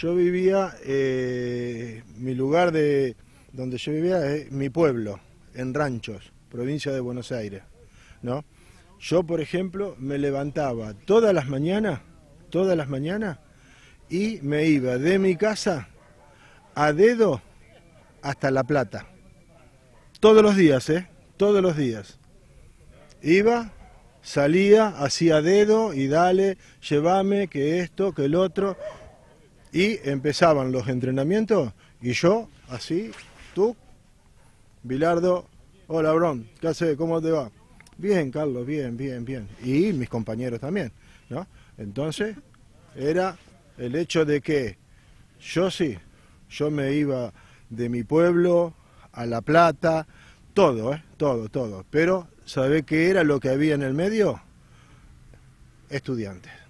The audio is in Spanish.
yo vivía, mi lugar de donde yo vivía es mi pueblo, en Ranchos, provincia de Buenos Aires, ¿no? Yo, por ejemplo, me levantaba todas las mañanas, y me iba de mi casa a dedo hasta La Plata. Todos los días, todos los días. Iba, salía, hacía dedo y dale, llévame, que esto, que el otro. Y empezaban los entrenamientos y yo, así, tú, Bilardo, hola Bron, ¿qué haces? ¿Cómo te va? Bien, Carlos, bien, bien, bien. Y mis compañeros también, ¿no? Entonces, era el hecho de que yo me iba de mi pueblo a La Plata, todo, todo. Pero, ¿sabe qué era lo que había en el medio? Estudiantes.